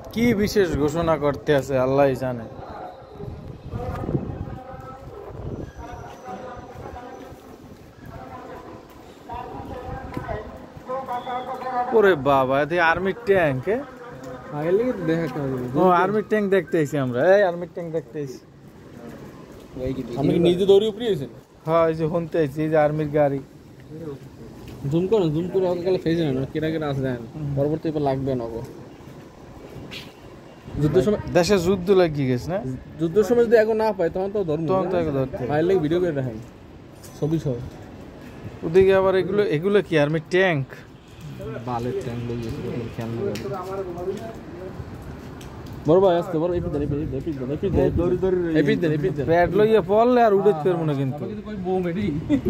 কি বিশেষ ঘোষণা করতে আছে আল্লাহই জানে। ওরে বাবা, এতে আর্মির ট্যাঙ্ক। ও আর্মির ট্যাঙ্ক দেখতে এসেছি আমরা। এই আর্মির ট্যাঙ্ক দেখতে এসেছি। আমি নিজে দৌড়ি উপরে এসেছি। হ্যাঁ, এই যে শুনতে এসেছি, এই যে আর্মির গাড়ি। জুম করো, জুম করে গেলে ফেজে না, কেটা কেটা আসে যায় পরবর্তী এবার লাগবে না গো। যুদ্ধের সময় দেশে যুদ্ধ লাগিয়ে গেছে না, যুদ্ধের সময় যদি এখন না পায় তখন তো ধর্ম ধরতে ভাইলে ভিডিও করে রাখেন ছবি সহ। ওদিকে আবার এগুলো কি আর্মির ট্যাঙ্ক? বালের ট্যাঙ্ক লই গেছে খেয়াল না করে। বড় ভাই আসতে বড় এপিদ দড়ি এপিদ প্যাড লইয়া পড়লে আর উড়ে ফেরবো না কিন্তু। কই বোম এডি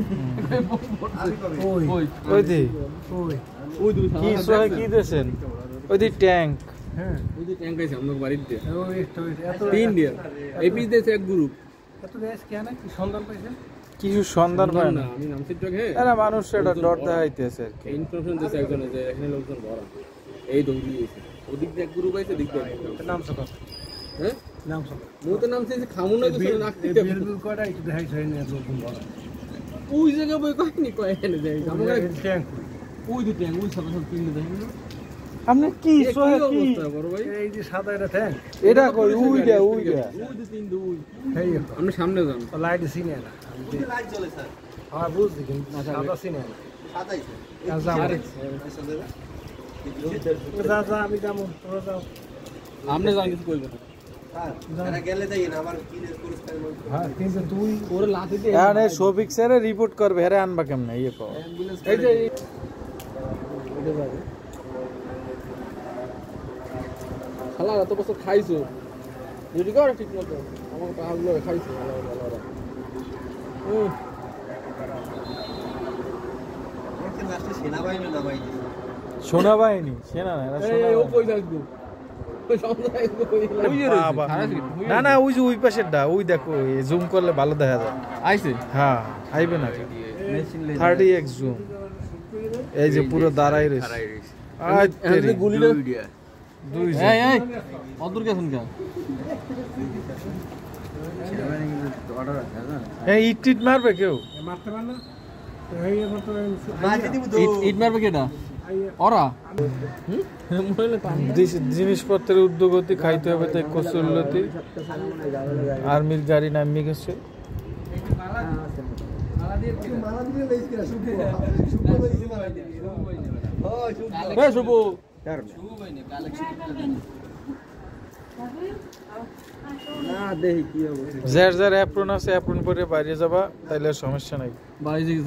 ওই দি কি সহায় কি দেছেন? ওই দি ট্যাঙ্ক। হ্যাঁ, ওই দি ট্যাঙ্ক আছে আমাদের বাড়িতে। তিন দিয়া এপিদ দেশে এক গ্রুপ। এত দেশ কেন কি সন্ধান পাইছে? কিছু সন্ধান পায় না। আমি নাম সিট হে আরে মানুষ এটা ডর দেখাইতেছে আর কি। ইনফরমেশন দিছে একজন যে এখানে লোকজন ভরা এই দৌড়ি গেছে। ওদিক দিয়ে এক গ্রুপ আছে, দিক দিয়ে নাম সব হ্যাঁ নাম সব মুতে নাম সে খামু না তো নাকতে বিলবিল কয়টা একটু দেখাই ছয় না লোকজন বড় ওই জায়গা বই কইনি কয় এনে যায় আমরা ট্যাঙ্ক ওই দুটো ট্যাঙ্ক ওই সাদা সাদা কিনলে দেখেন না আপনি কি সহায় কি অবস্থা বড় ভাই? এই যে সাদা এটা ট্যাঙ্ক এটা কই? ওই দে ওই দু তিন দুই এই আমরা সামনে যান। লাইট সিনে না লাইট জ্বলে স্যার। হ্যাঁ বুঝছি, কিন্তু সাদা সিনে না সাদাই স্যার। যা আমি যাবো, তোরা যাও। সামনে যান, কিছু কইবে না। হ্যাঁ, কিন্তু তুই ওরে লাথি দিয়ে আরে শফিক স্যার রিপোর্ট করবে, হেরে আনবা কেমনে ইয়ে কও। এই যে শালা এত বছর খাইছো ডিউটি কর ঠিক মতো, আমার পাগুলো খাইছো ভালো ভালো। সেনাবাহিনী সেনা না, এরা এই ও কই যাইবো? ওই সমস্যা বাবা। না না, ওই যে ওই পাশের ডা, ওই দেখো জুম করলে ভালো দেখা যায়। আইছে হ্যাঁ, আইবে না 30x জুম। এই যে পুরো দাঁড়াই রয়েছে। আজ তেরি গুলিটা দুই এই এই অদূর গেছেন কা? এই ইট মারবে কেউ? মারতে পার না এই এখন তো ইট মারবে কেডা? ওরা জিনিসপত্রের উদ্যোগতি খাইতে হবে, তাই কসুল্লতি আর্মির গাড়ি নামিয়ে গেছে। যার যার অ্যাপ্রন আছে অ্যাপ্রন পরে বাইরে যাবা, তাইলে সমস্যা নাই।